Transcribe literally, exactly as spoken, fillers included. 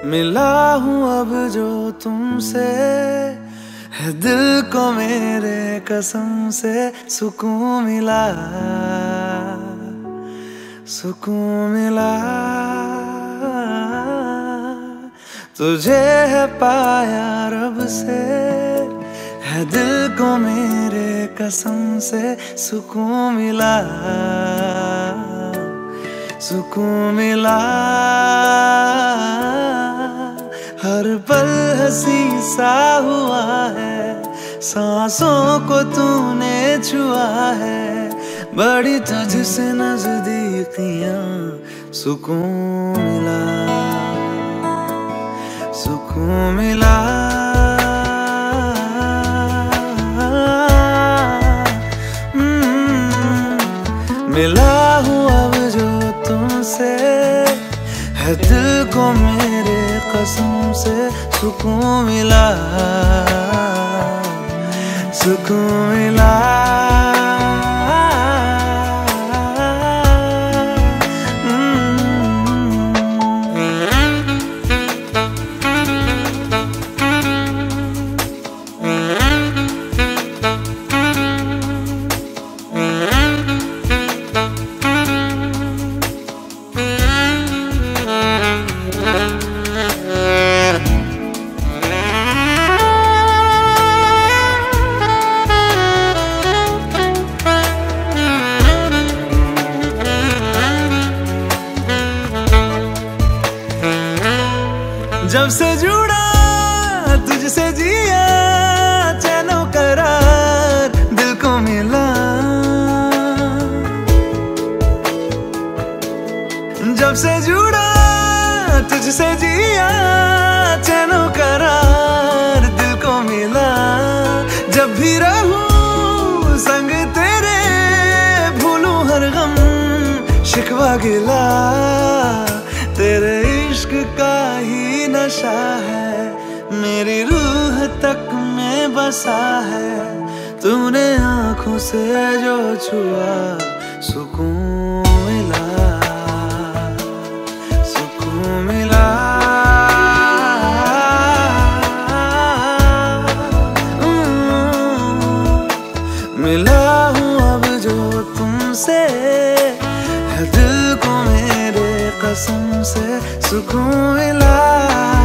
मिला हूँ अब जो तुमसे, है दिल को मेरे कसम से सुकून मिला, सुकून मिला। तुझे है पाया रब से, है दिल को मेरे कसम से सुकून मिला, सुकून मिला। हर पल हंसी सा हुआ है, सांसों को तूने छुआ है, बड़ी तुझसे नजदीकियां सुकून मिला, सुकून मिला। मिला हूँ अब जो तुमसे, है दिल को मेरे कसम से सुकून मिला, सुकून मिला। जब से जुड़ा तुझसे जिया, चैनो करार दिल को मिला। जब से जुड़ा तुझसे जिया, चैनो करार दिल को मिला। जब भी रहूं संग तेरे, भूलूं हर गम शिकवा गिला। तेरे इश्क का ही नशा है, मेरी रूह तक में बसा है। तूने आँखों से जो छुआ, सुकून मिला, सुकून मिला। मिला हूँ अब जो तुमसे, है दिल को मेरे कसम से सुकून मिला।